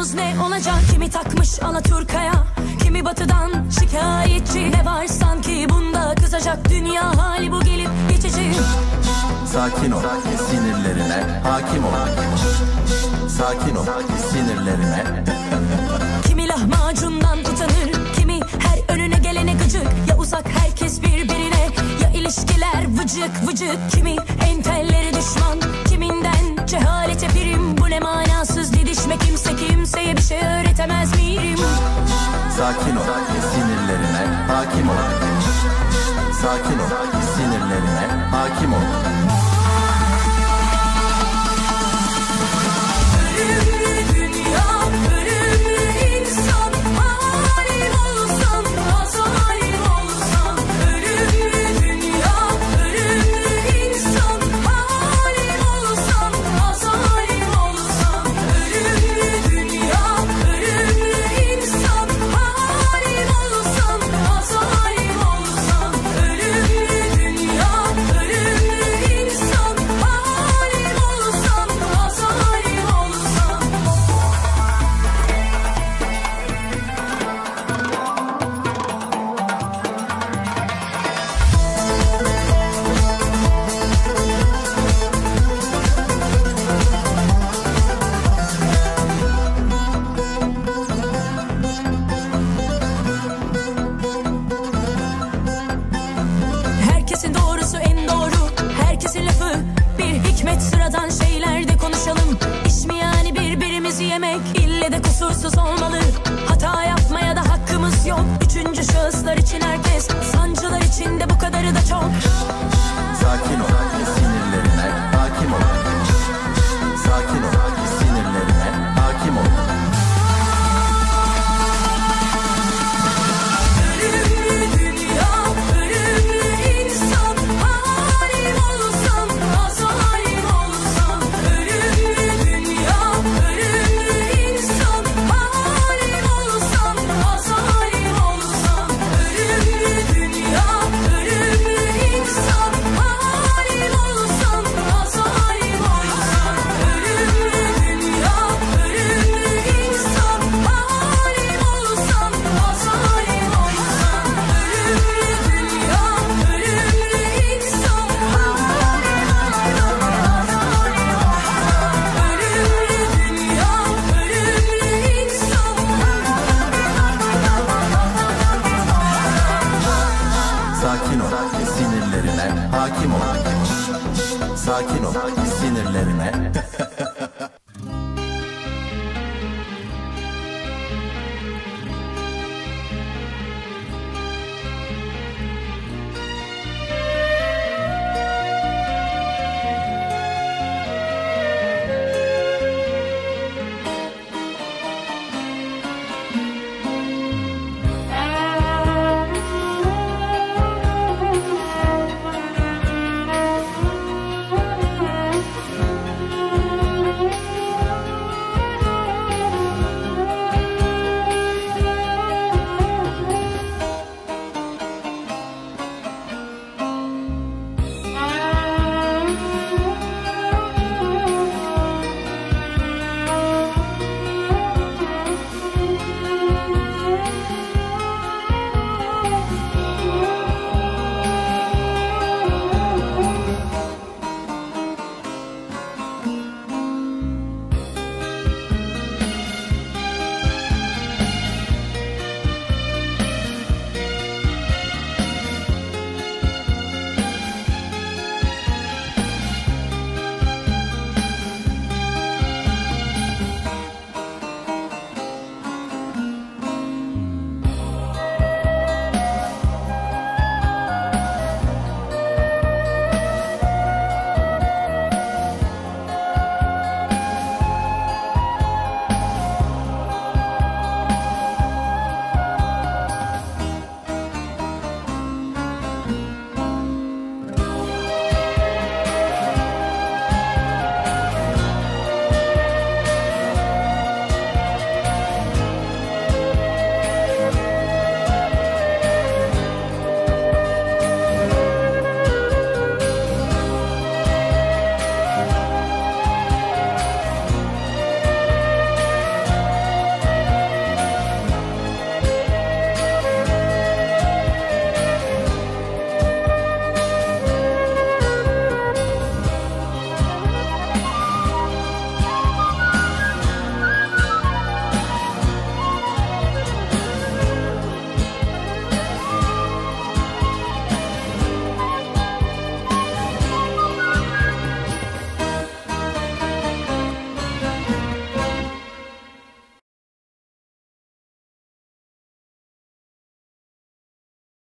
sonumuz ne olacak? Kimi takmış Alaturka'ya, kimi batıdan şikayetçi. Ne var sanki bunda kızacak, dünya hali bu gelip geçici. Sakin ol, sinirlerine hakim ol. Sakin ol, sinirlerine. Kimi lahmacundan utanır, kimi her önüne gelene gıcık. Ya uzak herkes birbirine, ya ilişkiler vıcık vıcık. Kimi entelleri düşman, kiminden cehalete prim. Bu ne manasız didişme, kimse kimseye bir şey öğretemez miyim? Sakin ol, sinirlerine hakim ol. Sakin ol, sinirlerine hakim ol. Herkesin doğrusu en doğru, herkesin lafı bir hikmet. Sıradan şeylerde konuşalım. İş mi yani birbirimizi yemek? İlle de kusursuz olmalı. Hata yapmaya da hakkımız yok. Üçüncü şahıslar için herkes, sancılar içinde bu kadarı da çok. Sakin ol, sinirlerine hakim ol. Sakin ol, sinirlerine hakim ol. Sakin ol, sinirlerine hakim ol. Sakin ol, sinirlerine